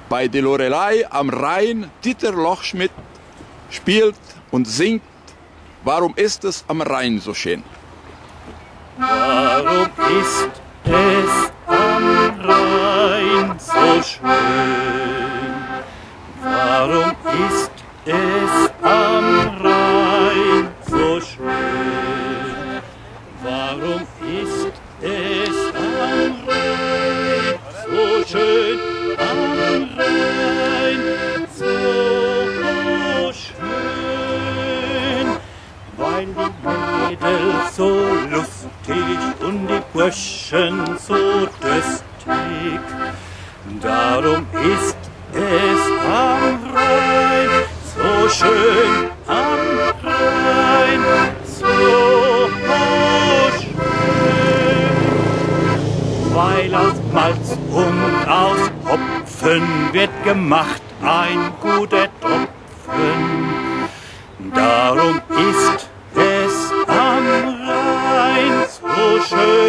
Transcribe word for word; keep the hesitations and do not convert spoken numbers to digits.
Bei der Lorelei am Rhein Dieter Lochschmidt spielt und singt, warum ist es am Rhein so schön? Warum ist es am Rhein so schön? Warum ist es am Rhein so schön? Warum ist es am Rhein so schön? Am Rhein so schön, weil die Mädel so lustig und die Burschen so düstig. Darum ist es am Rhein so schön, am Rhein so schön, weil aus Malz und aus Hopfen wird gemacht ein guter Tropfen. Darum ist es am Rhein so schön.